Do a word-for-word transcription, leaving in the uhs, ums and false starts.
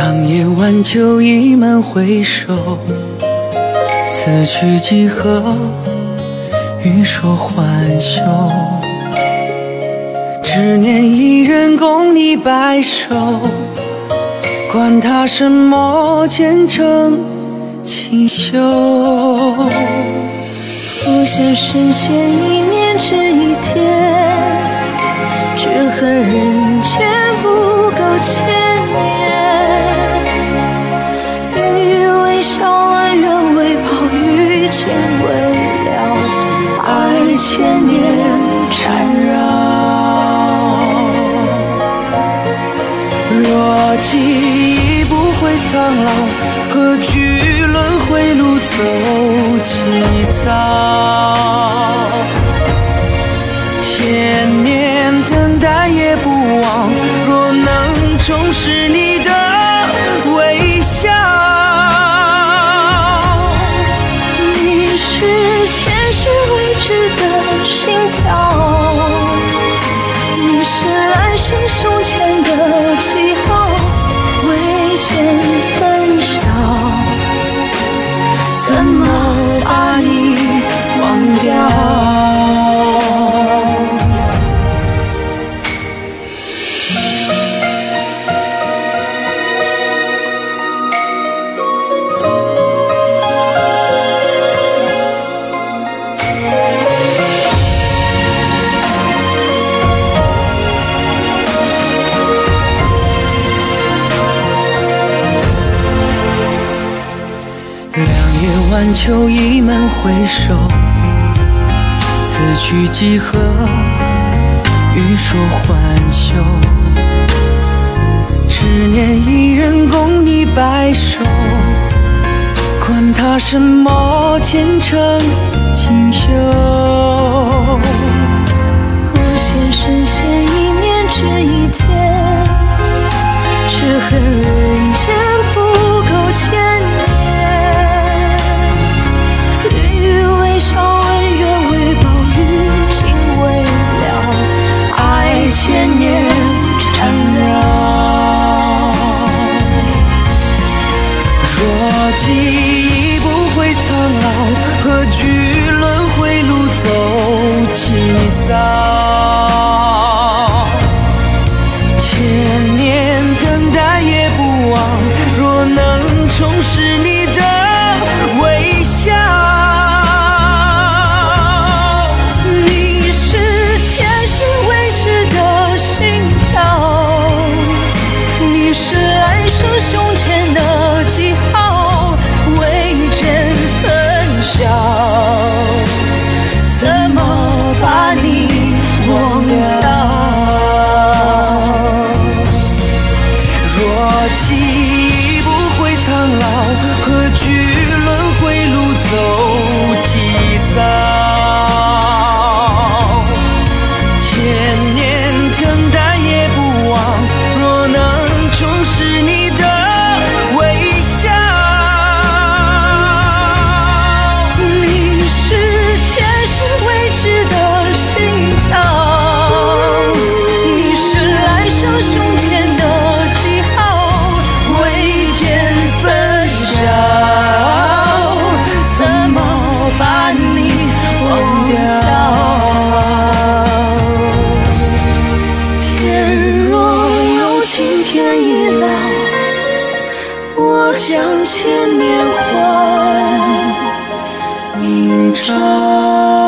两夜晚酒一门回首，此去几何？欲说还休。只念一人共你白首，管他什么前程锦绣。 不羡神仙一念值一天，只恨人间不够千年。云雨微笑，恩怨为报，遇见未了，爱千年缠绕。 若记忆不悔苍老，何惧轮回路走几遭？千年等待也不忘，若能重拾你的微笑。 你是前世未知的心跳，你是来生胸前的记号，未见分晓，怎么把你忘掉？ 两夜晚酒一门回首，此去几何？欲说还休。只念一人共你白首，管他什么前程锦绣。 不羡神仙一念值一天，只恨人间不够千年。千年缠绕， 若记忆不悔苍老，何惧轮回路走几遭？千年等待也不忘，若能重拾你的微笑。 是来生胸前的记号，未见分晓，怎么把你忘掉？ 若记忆不悔苍老，何惧轮回路走几遭？千年等待也不忘，若能重拾你的微笑。 你是前世未知的心跳，你是来生胸前的记号，未见分晓，怎么把你忘掉？天若有情天已老，我将千年还明朝。